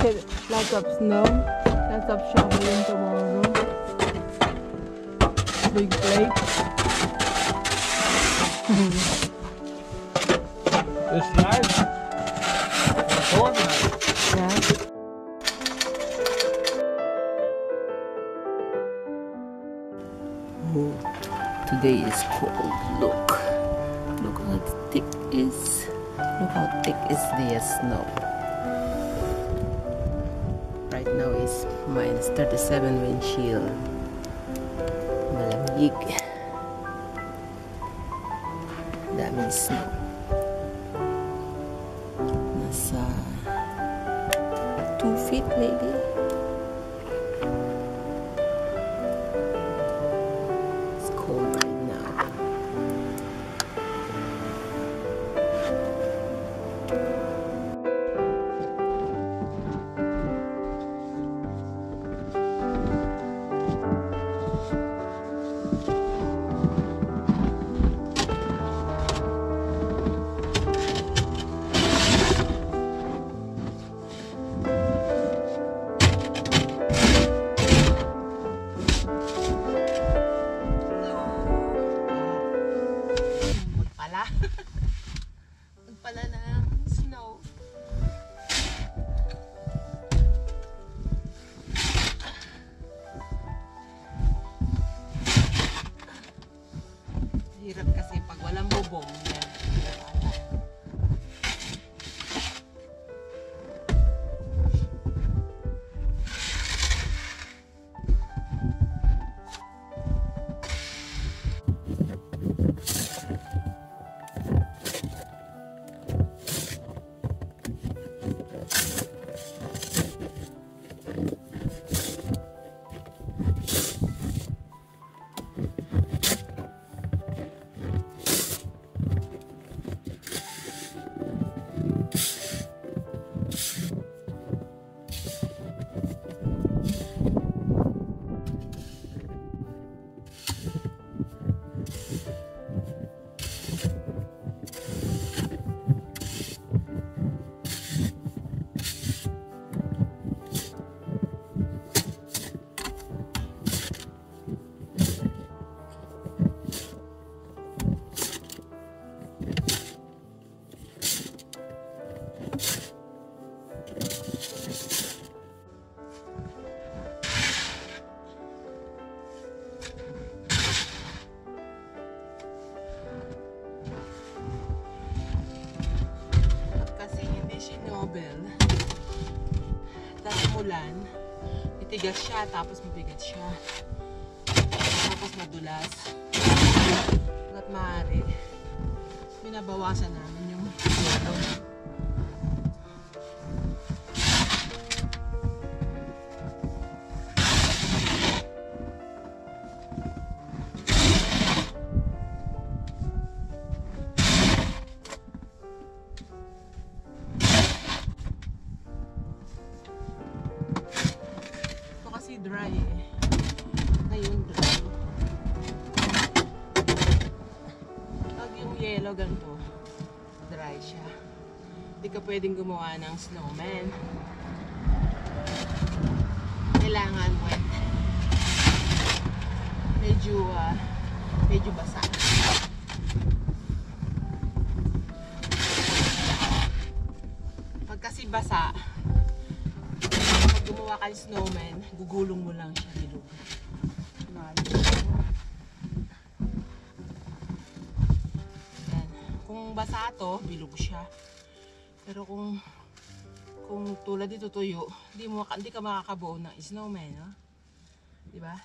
Lots of snow. Lots of shoveling tomorrow. Big break. It's nice. It's organized. Yeah. Oh, today is cold. Look how thick is. Look how thick is the snow. Right now is minus 37 wind chill. Malamig. Daming snow. Nasa 2 feet maybe. It's cold right now. Pala ng snow. Hirap kasi pag walang bubong yan. Tapos umulan, itigas siya, tapos mabigat siya, tapos madulas. At maaari, binabawasan namin yung yelo. Dry eh. Ngayon dry. Pag yung yellow ganito, dry siya. Hindi ka pwedeng gumawa ng snowman. Kailangan wet. Medyo basa. Pag kasi basa, gumawa ka ng snowman, gugulong mo lang siya bilog. Yan. Kung basa to, bilog siya. Pero kung tulad dito tuyo, hindi ka makakabuo ng snowman, no? Di ba?